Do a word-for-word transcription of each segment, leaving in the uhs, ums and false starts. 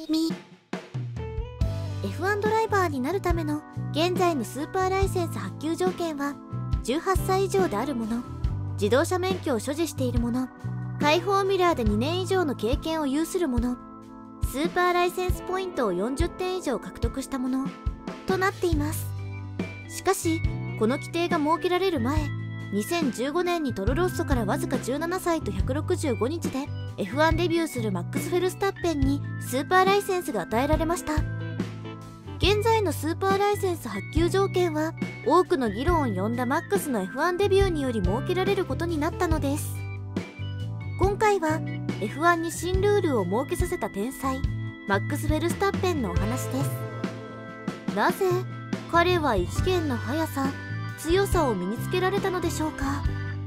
み。 エフワン ドライバーになるための現在のスーパーライセンス発給条件は、じゅうはっさい以上である者、自動車免許を所持している者、開放ミラーでにねん以上の経験を有する者、スーパーライセンスポイントをよんじゅってん以上獲得した者となっています。しかし、この規定が設けられる前、にせんじゅうごねんにトロロッソからわずかじゅうななさいとひゃくろくじゅうごにちで エフワン デビューするマックス・フェルスタッペンにスーパーライセンスが与えられました。現在のスーパーライセンス発給条件は多くの議論を呼んだマックスの エフワン デビューにより設けられることになったのです。今回は エフワン に新ルールを設けさせた天才マックス・フェルスタッペンのお話です。なぜ彼は異次元の速さ、強さを身につけられたのでしょうか。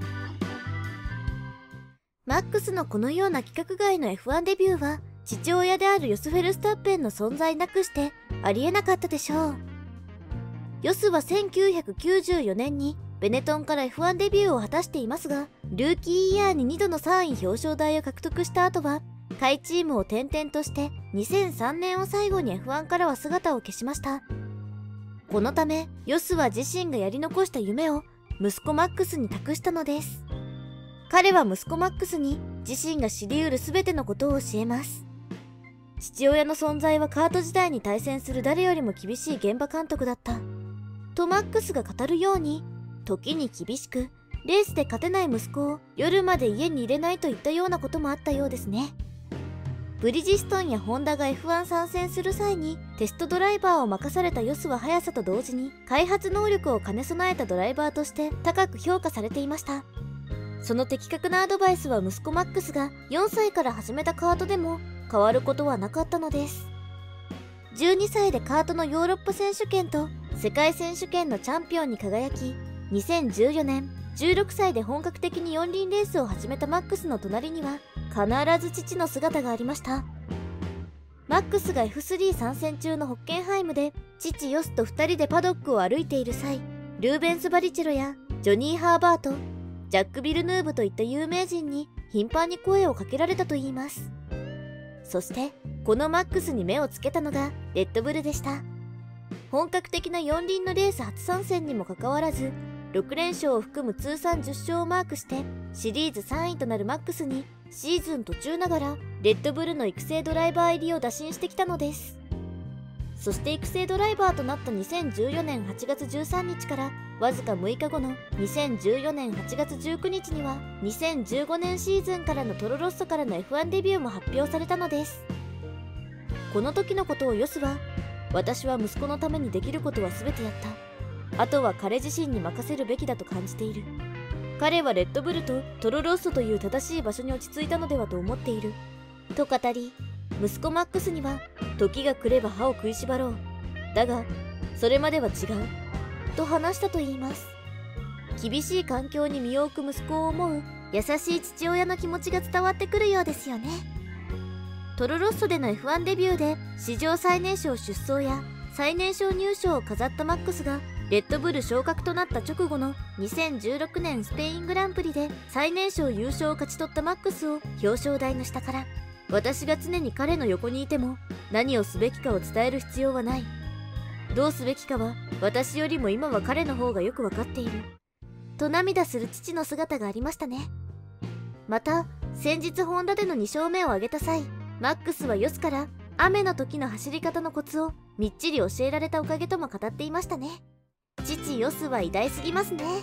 マックスのこのような規格外の エフワン デビューは父親であるヨス・フェルスタッペンの存在なくしてありえなかったでしょう。ヨスはせんきゅうひゃくきゅうじゅうよねんにベネトンから エフワン デビューを果たしていますが、ルーキーイヤーににどのさんい表彰台を獲得した後は下位チームを転々としてにせんさんねんを最後に エフワン からは姿を消しました。このためヨスは自身がやり残した夢を息子マックスに託したのです。彼は息子マックスに自身が知り得る全てのことを教えます。父親の存在はカート時代に対戦する誰よりも厳しい現場監督だったとマックスが語るように、時に厳しくレースで勝てない息子を夜まで家に入れないといったようなこともあったようですね。ブリヂストンやホンダが エフワン 参戦する際にテストドライバーを任されたヨスは速さと同時に開発能力を兼ね備えたドライバーとして高く評価されていました。その的確なアドバイスは息子マックスがよんさいから始めたカートでも変わることはなかったのです。じゅうにさいでカートのヨーロッパ選手権と世界選手権のチャンピオンに輝き、にせんじゅうよねんじゅうろくさいで本格的に四輪レースを始めたマックスの隣には必ず父の姿がありました。マックスが エフスリー 参戦中のホッケンハイムで父ヨスとふたりでパドックを歩いている際、ルーベンス・バリチェロやジョニー・ハーバート、ジャック・ビルヌーブといった有名人に頻繁に声をかけられたといいます。そしてこのマックスに目をつけたのがレッドブルでした。本格的な四輪のレース初参戦にもかかわらずろくれんしょうを含む通算じゅっしょうをマークしてシリーズさんいとなるマックスにシーズン途中ながらレッドブルの育成ドライバー入りを打診してきたのです。そして育成ドライバーとなったにせんじゅうよねんはちがつじゅうさんにちからわずかむいかごのにせんじゅうよねんはちがつじゅうくにちにはにせんじゅうごねんシーズンからのトロロッソからの エフワン デビューも発表されたのです。この時のことをヨスは、私は息子のためにできることは全てやった。あとは彼自身に任せるべきだと感じている。彼はレッドブルとトロロッソという正しい場所に落ち着いたのではと思っている。と語り、息子マックスには、時が来れば歯を食いしばろう。だが、それまでは違う。と話したといいます。厳しい環境に身を置く息子を思う優しい父親の気持ちが伝わってくるようですよね。トロロッソでの エフワン デビューで史上最年少出走や最年少入賞を飾ったマックスがレッドブル昇格となった直後のにせんじゅうろくねんスペイングランプリで最年少優勝を勝ち取ったマックスを表彰台の下から、私が常に彼の横にいても何をすべきかを伝える必要はない。どうすべきかは私よりも今は彼の方がよくわかっている。と涙する父の姿がありましたね。また、先日ホンダでのにしょうめを挙げた際、マックスはヨスから雨の時の走り方のコツをみっちり教えられたおかげとも語っていましたね。父ヨスは偉大すぎますね。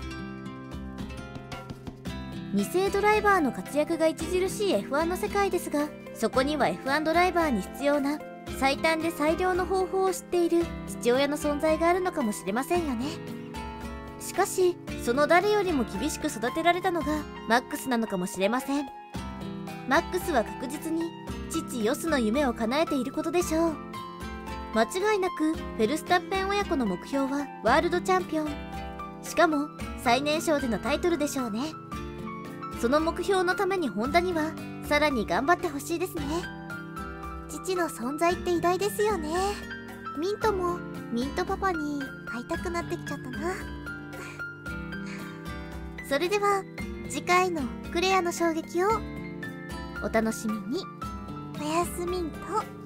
に世ドライバーの活躍が著しい エフワン の世界ですが、そこには エフワン ドライバーに必要な最短で最良の方法を知っている父親の存在があるのかもしれませんよね。しかし、その誰よりも厳しく育てられたのがマックスなのかもしれません。マックスは確実に父ヨスの夢を叶えていることでしょう。間違いなくフェルスタッペン親子の目標はワールドチャンピオン。しかも最年少でのタイトルでしょうね。その目標のためにホンダにはさらに頑張ってほしいですね。父の存在って偉大ですよね。ミントもミントパパに会いたくなってきちゃったな。それでは次回のクレアの衝撃をお楽しみに。おやすみんと。